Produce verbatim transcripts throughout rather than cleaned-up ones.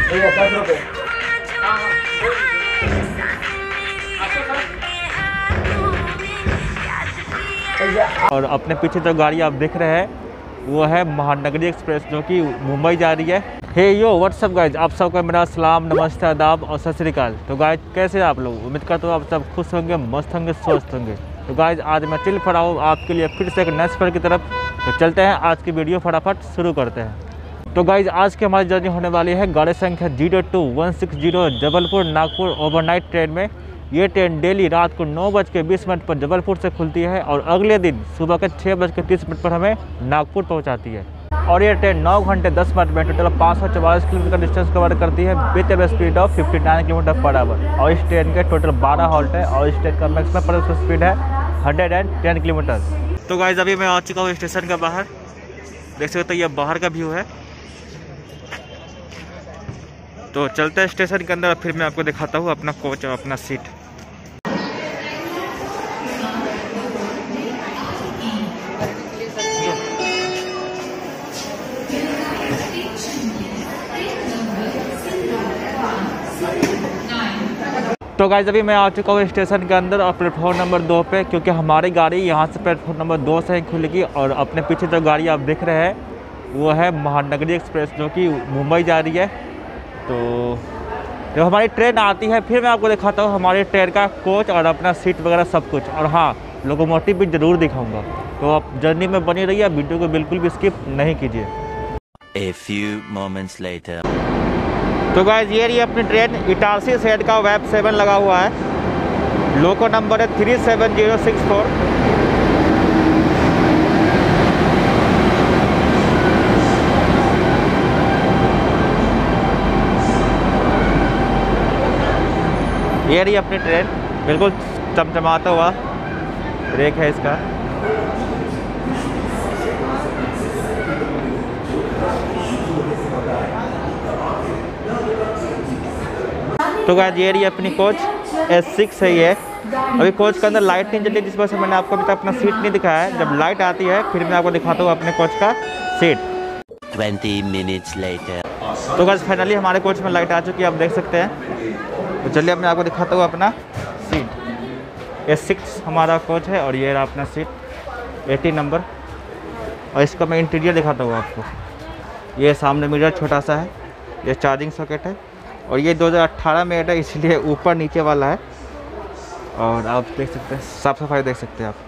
दस रुपये। और अपने पीछे जो गाड़ी आप देख रहे हैं वो है महानगरी एक्सप्रेस जो कि मुंबई जा रही है। हे यो व्हाट्सअप गाइज, आप सबको मेरा सलाम, नमस्ते, आदाब और सत श्री अकाल। तो गाइज कैसे आप लोग, उम्मीद करता हूँ आप सब खुश होंगे, मस्त होंगे, स्वस्थ होंगे। तो गाइज आज मैं चिल पड़ा हूँ आपके लिए फिर से एक नए सफर की तरफ। तो चलते हैं आज की वीडियो, फटाफट शुरू करते हैं। तो गाइज आज की हमारी जर्नी होने वाली है गाड़ी संख्या zero two one six zero Jabalpur Nagpur overnight train में। ये ट्रेन डेली रात को नौ बज के बीस मिनट पर जबलपुर से खुलती है और अगले दिन सुबह के छः बज के तीस मिनट पर हमें नागपुर पहुंचाती है। और ये ट्रेन नौ घंटे दस मिनट में टोटल पाँच सौ चवालीस किलोमीटर का डिस्टेंस कवर करती है with a speed of fifty nine kilometre per hour. और इस ट्रेन के टोटल बारह हॉल्ट है और इस ट्रेन का मैक्सिमम पर स्पीड है हंड्रेड एंड टेन किलोमीटर। तो गाइज अभी मैं आ चुका हूँ स्टेशन का बाहर, देख सकते हो ये बाहर का व्यू है। तो चलते हैं स्टेशन के अंदर, फिर मैं आपको दिखाता हूँ अपना कोच और अपना सीट। तो गाइस अभी मैं आ चुका हूँ स्टेशन के अंदर और प्लेटफॉर्म नंबर दो पे, क्योंकि हमारी गाड़ी यहाँ से प्लेटफॉर्म नंबर दो से ही खुलेगी। और अपने पीछे जो गाड़ी आप देख रहे हैं वो है महानगरी एक्सप्रेस जो कि मुंबई जा रही है। तो जब हमारी ट्रेन आती है फिर मैं आपको दिखाता हूँ हमारी ट्रेन का कोच और अपना सीट वगैरह सब कुछ। और हाँ, लोकोमोटिव भी ज़रूर दिखाऊँगा। तो आप जर्नी में बनी रहिए, वीडियो को बिल्कुल भी स्किप नहीं कीजिए। A few moments later. तो गाइस ये रही अपनी ट्रेन, इटारसी सेट का वेब सेवन लगा हुआ है, लोको नंबर है three seven zero six four. ये रही अपनी ट्रेन, बिल्कुल चमचमाता हुआ ब्रेक है इसका। तो गाइस ये रही अपनी कोच एस सिक्स है ये। अभी कोच के अंदर लाइट नहीं जली, जिस वजह से मैंने आपको अभी तक अपना सीट नहीं दिखाया है। जब लाइट आती है फिर मैं आपको दिखाता हूँ अपने कोच का सीट। Twenty minutes later. तो गाइस फाइनली हमारे कोच में लाइट आ चुकी है, आप देख सकते हैं। तो चलिए अब मैं आपको दिखाता हूँ अपना सीट। एस सिक्स हमारा कोच है और ये रहा अपना सीट एटी नंबर। और इसका मैं इंटीरियर दिखाता हूँ आपको। ये सामने मिरर छोटा सा है, ये चार्जिंग सॉकेट है और ये दो हज़ार अठारह में है, इसलिए ऊपर नीचे वाला है। और आप देख सकते हैं, साफ सफाई देख सकते हैं आप।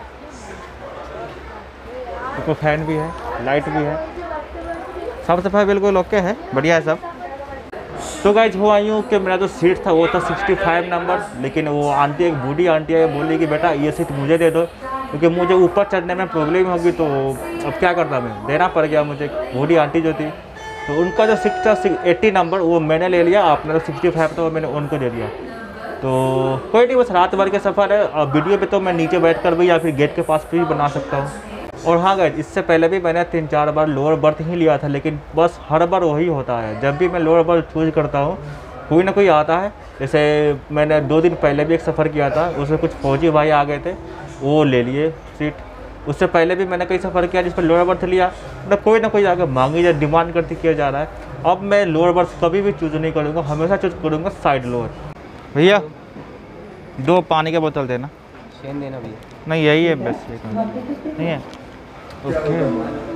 ऊपर फैन भी है, लाइट भी है, साफ सफाई बिल्कुल ओके है, बढ़िया है सब। तो गाइज हुआ यूँ कि मेरा जो सीट था वो था सिक्सटी फाइव नंबर, लेकिन वो आंटी, एक बूढ़ी आंटी है, बोली कि बेटा ये सीट मुझे दे दो क्योंकि मुझे ऊपर चढ़ने में प्रॉब्लम होगी। तो अब क्या करता मैं, देना पड़ गया मुझे। बूढ़ी आंटी जो थी तो उनका जो सिक्स था एट्टी नंबर वो मैंने ले लिया, आपने जो सिक्सटी फाइव था वो मैंने उनको दे दिया। तो कोई नहीं, बस रात भर के सफ़र है। और वीडियो पे तो मैं नीचे बैठ कर भी या फिर गेट के पास भी बना सकता हूँ। और हाँ गाइस, इससे पहले भी मैंने तीन चार बार लोअर बर्थ ही लिया था, लेकिन बस हर बार वही होता है, जब भी मैं लोअर बर्थ चूज करता हूँ कोई ना कोई आता है। जैसे मैंने दो दिन पहले भी एक सफ़र किया था, उसमें कुछ फौजी भाई आ गए थे, वो ले लिए सीट। उससे पहले भी मैंने कई सफ़र किया जिस पर लोअर बर्थ लिया, मतलब कोई ना कोई आगे मांगी या डिमांड करती किया जा रहा है। अब मैं लोअर बर्थ कभी भी चूज़ नहीं करूँगा, हमेशा चूज़ करूँगा साइड लोअर। भैया दो पानी के बोतल देना। चेन देना भैया? नहीं, यही है बस, नहीं है। ओके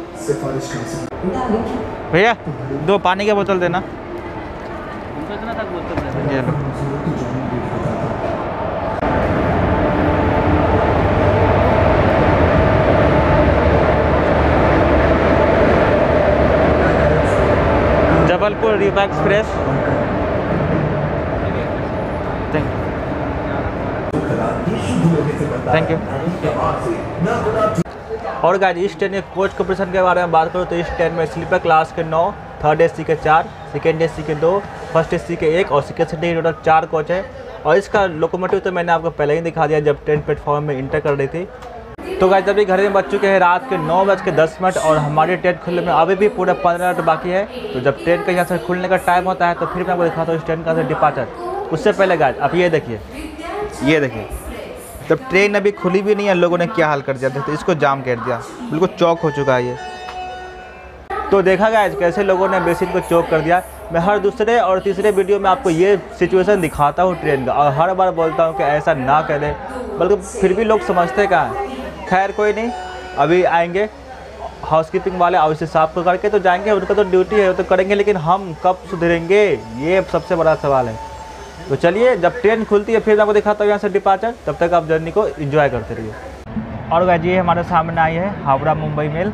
भैया दो पानी के बोतल देना। इतना तक बोतल देना। ये लो। Jabalpur Rewa express. Thank you. और गाइस इस ट्रेन के कोच कॉम्पोजिशन के बारे में बात करूँ तो इस ट्रेन में स्लीपर क्लास के नौ, थर्ड एसी के चार, सेकेंड एसी के दो, फर्स्ट एसी के एक और सेकेंड सीट के टोटल चार कोच है। और इसका लोकोमोटिव तो मैंने आपको पहले ही दिखा दिया जब ट्रेन प्लेटफॉर्म में इंटर कर रही थी। तो गाइस अभी घर में बज चुके हैं रात के नौ बज के दस मिनट और हमारी ट्रेन खुलने में अभी भी पूरे पंद्रह मिनट बाकी है। तो जब ट्रेन का यहाँ से खुलने का टाइम होता है तो फिर मैं आपको दिखाता हूँ इस ट्रेन का डिपार्चर। उससे पहले गाइस अब ये देखिए, ये देखिए जब ट्रेन अभी खुली भी नहीं है लोगों ने क्या हाल कर दिया था। तो इसको जाम कर दिया, बिल्कुल चौक हो चुका है ये। तो देखा गया कैसे लोगों ने बेसिन को चौक कर दिया। मैं हर दूसरे और तीसरे वीडियो में आपको ये सिचुएशन दिखाता हूँ ट्रेन का, और हर बार बोलता हूँ कि ऐसा ना करें, बल्कि फिर भी लोग समझते कहाँ हैं। खैर कोई नहीं, अभी आएंगे हाउसकीपिंग वाले और इसे साफ करके तो जाएंगे, उनका तो ड्यूटी है, वो तो करेंगे, लेकिन हम कब सुधरेंगे, ये सबसे बड़ा सवाल है। तो चलिए, जब ट्रेन खुलती है फिर आपको दिखाता हूँ यहाँ से डिपार्चर, तब तक आप जर्नी को एंजॉय करते रहिए। और गाइस ये हमारे सामने आई है हावड़ा मुंबई मेल।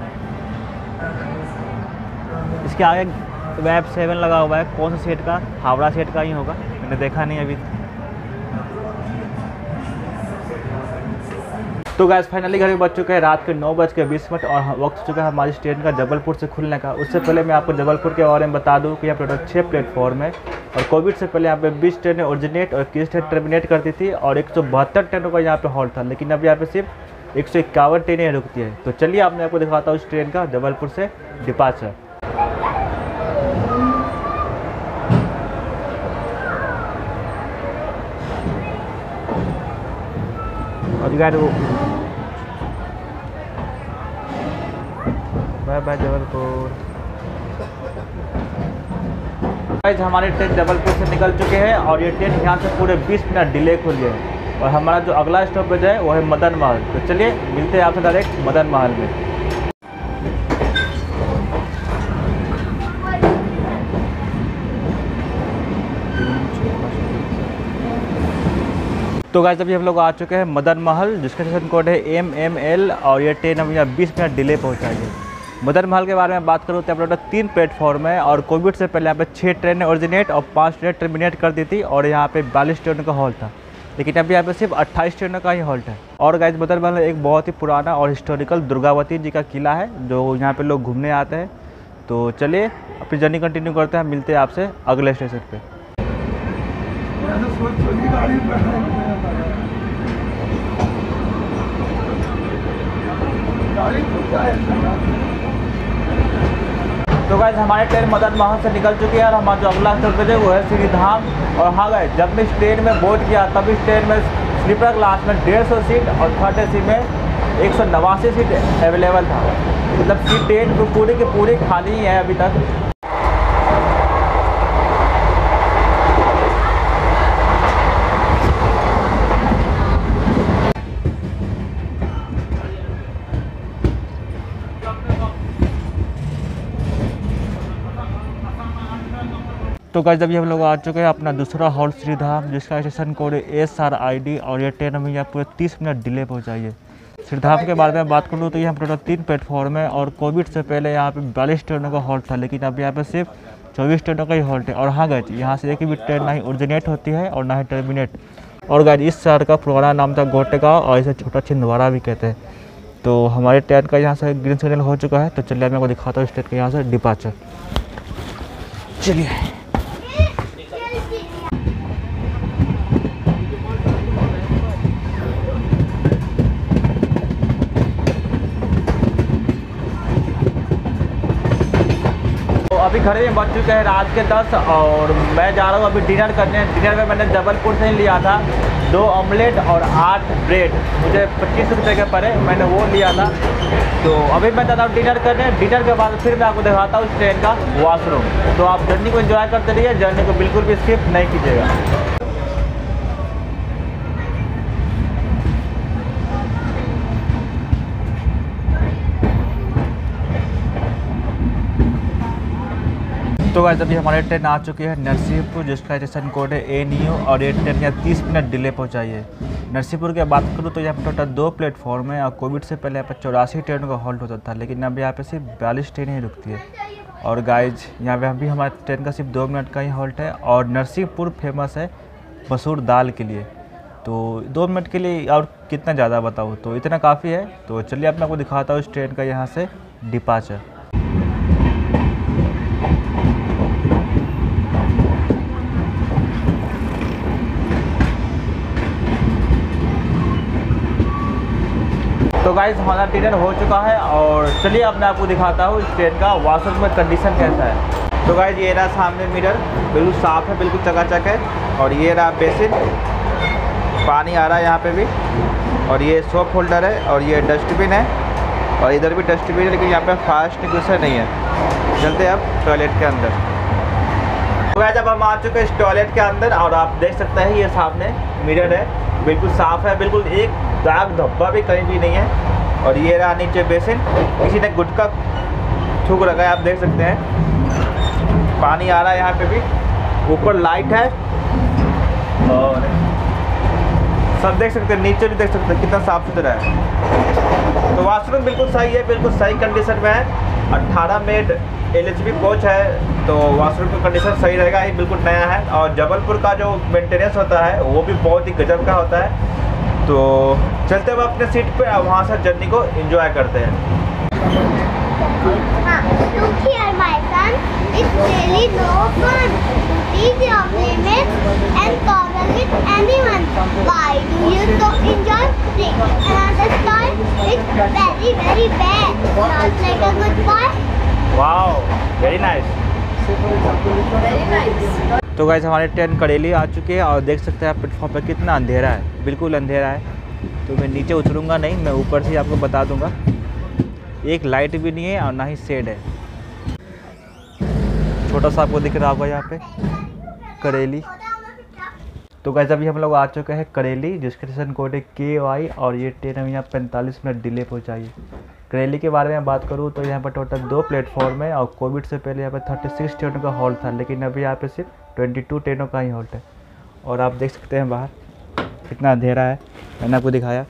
इसके आगे वेब सेवन लगा हुआ है, कौन सा सेट का, हावड़ा सेट का ही होगा, मैंने देखा नहीं अभी। तो गाइस फाइनली घर में बज चुके हैं रात के नौ बज के बीस मिनट और वक्त हो चुका है हमारी ट्रेन का जबलपुर से खुलने का। उससे पहले मैं आपको जबलपुर के बारे में बता दूं कि यहाँ पर टोटल छः प्लेटफॉर्म है, और कोविड से पहले यहाँ पे बीस ट्रेनें ओरिजिनेट और इक्कीस ट्रेन टर्मिनेट करती थी, और एक सौ बहत्तर ट्रेनों का यहाँ पे हॉल्ट था, लेकिन अब यहाँ पे सिर्फ एक सौ इक्यावन ट्रेनें रुकती है। तो चलिए आप मैं आपको दिखाता हूँ उस ट्रेन का जबलपुर से डिपार्चर। और guys bye bye Jabalpur. Guys हमारी ट्रेन जबलपुर से निकल चुके हैं, और ये ट्रेन यहाँ से पूरे बीस मिनट डिले खुली है, और हमारा जो अगला स्टॉपेज है वो है मदन महल। तो चलिए मिलते हैं आपसे डायरेक्ट मदन महल में। तो गाइस अभी हम लोग आ चुके हैं मदन महल, जिसका स्टेशन कोड है एम एम एल, और ये ट्रेन हम यहाँ बीस मिनट डिले पहुँचाएगी। मदन महल के बारे में बात करूँ तो यहाँ पर तीन प्लेटफॉर्म है, और कोविड से पहले यहाँ पे छः ट्रेनें ओरिजिनेट और पाँच ट्रेन टर्मिनेट कर दी थी, और यहाँ पे बयालीस ट्रेनों का हॉल्ट था, लेकिन अभी यहाँ पे सिर्फ अट्ठाईस ट्रेनों का ही हॉल्ट है। और गाइस मदन महल एक बहुत ही पुराना और हिस्टोरिकल दुर्गावती जी का किला है, जो यहाँ पे लोग घूमने आते हैं। तो चलिए अपनी जर्नी कंटिन्यू करते हैं, मिलते हैं आपसे अगले स्टेशन पे। तो गाइस हमारी ट्रेन मदन महल से निकल चुकी है, और हमारा जो अगला स्टॉपेज है वो है श्रीधाम। और हाँ गाइस, जब मैं इस ट्रेन में बोर्ड किया तब इस ट्रेन में स्लीपर क्लास में डेढ़ सौ सीट और थर्ड ए सी में एक सौ नवासी सीट अवेलेबल था। मतलब सीट ट्रेन पूरी की पूरी खाली है अभी तक। तो गाइस अभी हम लोग आ चुके हैं अपना दूसरा हॉल्ट श्रीधाम, जिसका स्टेशन कोड है एस आर आई डी, और ये ट्रेन हमें यहाँ पूरे तीस मिनट डिले पहुँचाई है। श्रीधाम के बारे में बात करूँ तो यहाँ टोटल तीन प्लेटफॉर्म है, और कोविड से पहले यहाँ पे बयालीस ट्रेनों का हॉल्ट था, लेकिन अब यहाँ पे सिर्फ चौबीस ट्रेनों का ही हॉल्ट है। और हाँ गाइस, यहाँ से एक भी ट्रेन ना ही ओरिजिनेट होती है और ना ही टर्मिनेट। और गाइस इस शहर का पुराना नाम था गोटेगांव, और इसे छोटा छिंदवाड़ा भी कहते हैं। तो हमारे ट्रेन का यहाँ से ग्रीन सिग्नल हो चुका है, तो चलिए मैं आपको दिखाता हूँ इस ट्रेन का यहाँ से डिपार्चर। चलिए अभी घर में बज चुके हैं रात के दस, और मैं जा रहा हूँ अभी डिनर करने। डिनर में मैंने जबलपुर से ही लिया था दो ऑमलेट और आठ ब्रेड, मुझे पच्चीस रुपये के पड़े, मैंने वो लिया था। तो अभी मैं जा रहा हूँ डिनर करने। डिनर के बाद फिर मैं आपको दिखाता हूँ ट्रेन का वॉशरूम। तो आप जर्नी को एंजॉय करते रहिए, जर्नी को बिल्कुल भी स्किप नहीं कीजिएगा। तो गाइस अभी हमारे ट्रेन आ चुकी है नरसिंहपुर, जिसका स्टेशन कोड है ए न्यू, और ये ट्रेन यहाँ तीस मिनट डिले पहुँचाई है। नरसिंहपुर की बात करूँ तो यहाँ पर टोटल दो प्लेटफॉर्म है, और कोविड से पहले यहाँ पर चौरासी ट्रेनों का हॉल्ट होता था, लेकिन अब यहाँ पे सिर्फ बयालीस ट्रेनें ही रुकती है। और गाइज यहाँ पे अभी हमारे ट्रेन का सिर्फ दो मिनट का ही हॉल्ट है। और नरसिंहपुर फेमस है मसूर दाल के लिए, तो दो मिनट के लिए और कितना ज़्यादा बताऊँ, तो इतना काफ़ी है। तो चलिए अब मैं आपको दिखाता हूँ इस ट्रेन का यहाँ से डिपार्चर। तो गाइस हमारा डिनर हो चुका है, और चलिए अब मैं आपको दिखाता हूँ इस ट्रेन का वॉशरूम में कंडीशन कैसा है। तो गाइस ये रहा सामने मिरर, बिल्कुल साफ़ है, बिल्कुल चकाचक है। और ये रहा बेसिन, पानी आ रहा है यहाँ पे भी, और ये सोप होल्डर है, और ये डस्टबिन है, और इधर भी डस्टबिन है, लेकिन यहाँ पे फायर एक्सटिंग्विशर नहीं है। चलते हैं अब टॉयलेट के अंदर। तो गाइस अब हम आ चुके हैं इस टॉयलेट के अंदर और आप देख सकते हैं ये सामने मिरर है, बिल्कुल साफ़ है, बिल्कुल एक दाग धब्बा भी कहीं भी नहीं है। और ये रहा नीचे बेसिन, किसी ने गुटखा थूक रखा है, आप देख सकते हैं। पानी आ रहा है यहाँ पे भी, ऊपर लाइट है और सब देख सकते हैं, नीचे भी देख सकते हैं कितना साफ़ सुथरा है। तो वॉशरूम बिल्कुल सही है, बिल्कुल सही कंडीशन में है। अट्ठारह made L H B coach है, तो वॉशरूम की कंडीशन सही रहेगा, ये बिल्कुल नया है। और जबलपुर का जो मेंटेनेंस होता है वो भी बहुत ही गजब का होता है। तो चलते हुए अपने सीट पे वहाँ से जर्नी को एंजॉय करते हैं। Look here, my son. It's really no fun to tease your playmates and quarrel with anyone. Why do you so enjoy playing another toy? It's very, very bad. Not like a good boy. Wow, very nice. Very nice. तो guys हमारी train Kareli आ चुकी है और देख सकते हैं आप प्लेटफॉर्म पर कितना अंधेरा है, बिल्कुल अंधेरा है। तो मैं नीचे उतरूँगा नहीं, मैं ऊपर से आपको बता दूँगा। एक लाइट भी नहीं है और ना ही शेड है। छोटा सा आपको दिख रहा होगा यहाँ पे करेली। तो गाइस अभी हम लोग आ चुके हैं करेली, जिसका स्टेशन कोड है के वाई और ये ट्रेन हमें यहाँ पैंतालीस मिनट डिले पहुँचाई है। करेली के बारे में बात करूँ तो यहाँ पर टोटल दो प्लेटफॉर्म है और कोविड से पहले यहाँ पर छत्तीस ट्रेनों का हॉल्ट था, लेकिन अभी यहाँ पे सिर्फ बाईस ट्रेनों का ही हॉल्ट है। और आप देख सकते हैं बाहर कितना अंधेरा है, मैंने आपको दिखाया।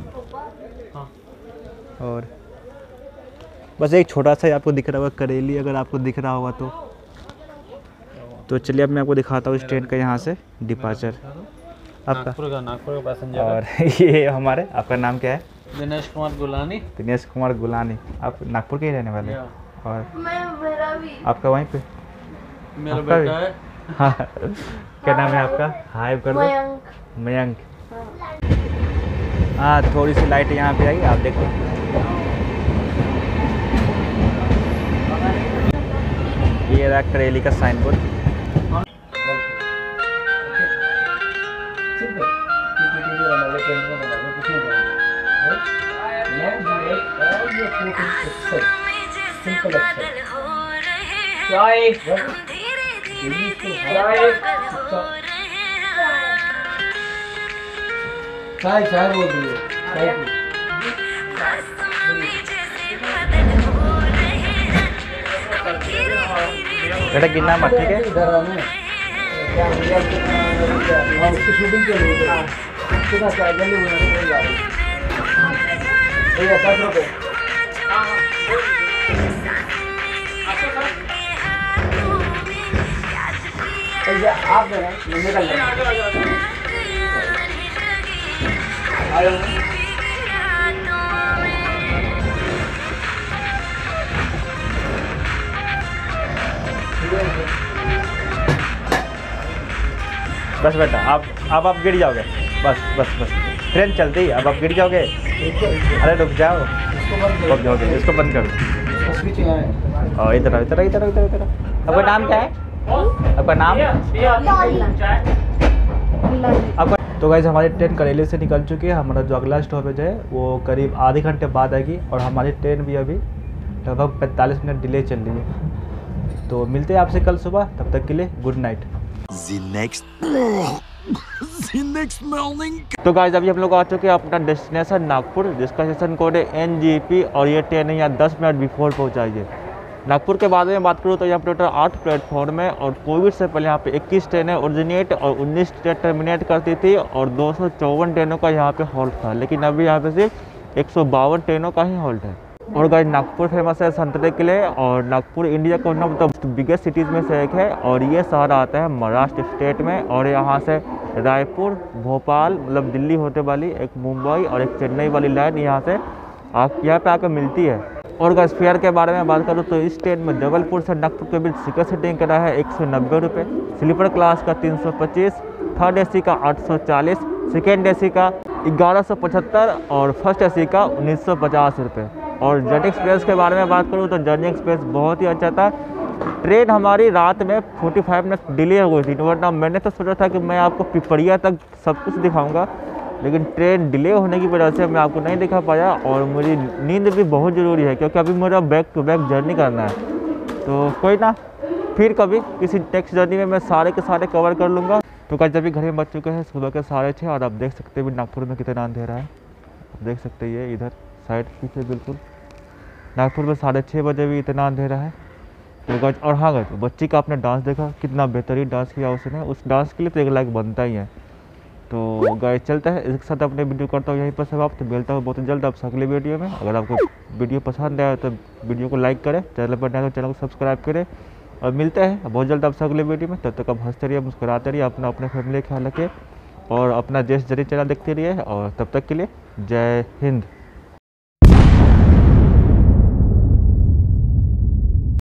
और बस एक छोटा सा आपको दिख रहा होगा करेली, अगर आपको दिख रहा होगा तो तो चलिए अब मैं आपको दिखाता हूँ इस ट्रेन का यहाँ से डिपार्चर आपका। नागपुर का नागपुर का पैसेंजर। और ये हमारे, आपका नाम क्या है? दिनेश कुमार गुलानी। दिनेश कुमार गुलानी। आप नागपुर के ही रहने वाले हैं? और मैं मेरा भी। आपका वहीं पे? मेरा आपका बेटा है। हाँ, क्या नाम है आपका? हाय कर दो। मयंक। मयंक। हाँ, थोड़ी सी लाइट यहाँ पे आई, आप देखो। ये रहा करेली का साइन बोर्ड। चाय चाय बोल रही है। बेटा गिनना मत, ठीक है? उसकी शूटिंग के लिए कितना चाय जल्दी भैया दस रुपये। आप देना निकल बस बेटा, आप अब आप गिर जाओगे। बस बस बस ट्रेन चलती है, अब आप गिर जाओगे। अरे रुक जाओ, रुक जाओगे, इसको बंद कर दो। और इधर इधर इधर इधर इधर। आपका नाम क्या है? आपका नाम? आपका। तो गाइस हमारी ट्रेन करेली से निकल चुकी है। हमारा जो अगला स्टॉपेज है वो करीब आधे घंटे बाद आएगी और हमारी ट्रेन भी अभी लगभग पैंतालीस मिनट डिले चल रही है। तो मिलते हैं आपसे कल सुबह, तब तक के लिए good night. The next The next morning। तो गाइस अभी हम लोग आ चुके हैं अपना डेस्टिनेशन नागपुर, जिसका स्टेशन कोड है एन जी पी और ये ट्रेन यहाँ दस मिनट बिफोर पहुँचाई है। नागपुर के बारे में बात करूँ तो यहाँ पर टोटल आठ प्लेटफॉर्म है और कोविड से पहले यहाँ पे इक्कीस ट्रेनें ओरिजिनेट और उन्नीस ट्रेन टर्मिनेट करती थी और दो सौ चौवन ट्रेनों का यहाँ पे हॉल्ट था, लेकिन अभी यहाँ पे सिर्फ एक सौ बावन ट्रेनों का ही हॉल्ट है। और गाइस नागपुर फेमस है संतरे के लिए और नागपुर इंडिया का one of the biggest cities में से एक है और ये शहर आता है महाराष्ट्र स्टेट में और यहाँ से रायपुर, भोपाल मतलब दिल्ली होते वाली एक मुंबई और एक चेन्नई वाली लाइन यहाँ से आप यहाँ पे आकर मिलती है। और गाइस फेयर के बारे में बात करूँ तो इस ट्रेन में जबलपुर से नागपुर के बीच सिकर सीटिंग का है एक सौ नब्बे रुपये, स्लीपर क्लास का तीन सौ पच्चीस, थर्ड ए सी का आठ सौ चालीस, सेकेंड ए सी का ग्यारह सौ पचहत्तर और फर्स्ट ए सी का उन्नीस सौ पचास रुपये। और जर्नी एक्सप्रेस के बारे में बात करूँ तो जर्नी एक्सप्रेस बहुत ही अच्छा था। ट्रेन हमारी रात में पैंतालीस मिनट डिले हो गई थी, वरना मैंने तो सोचा था कि मैं आपको पिपरिया तक सब कुछ दिखाऊंगा, लेकिन ट्रेन डिले होने की वजह से मैं आपको नहीं दिखा पाया। और मुझे नींद भी बहुत ज़रूरी है क्योंकि अभी मेरा बैक टू बैक जर्नी करना है। तो कोई ना, फिर कभी किसी नेक्स्ट जर्नी में मैं सारे के सारे कवर कर लूँगा। तो गाइस अभी घर में बज चुके हैं सुबह के साढ़े छः और आप देख सकते हैं नागपुर में कितना अंधेरा है। आप देख सकते हैं ये इधर साइड पीछे बिल्कुल नागपुर में साढ़े छः बजे भी इतना अंधेरा है। तो गाइस और हाँ गाइस बच्ची का आपने डांस देखा, कितना बेहतरीन डांस किया उसने। उस डांस के लिए तो एक लाइक बनता ही है। तो गाइस चलते हैं, इसके साथ अपने वीडियो करता हूँ यहीं पर समाप्त। मिलता हूँ बहुत जल्द आपसे अगले वीडियो में। अगर आपको वीडियो पसंद आया तो वीडियो को लाइक करें, चैनल पर नया तो चैनल को सब्सक्राइब करें और मिलते हैं बहुत जल्द आपसे अगले वीडियो में। तब तक आप हंसते रहिए, मुस्कुराते रहिए, अपना अपने फैमिली का ख्याल रखिए और अपना देश जरी चैनल देखते रहिए। और तब तक के लिए जय हिंद।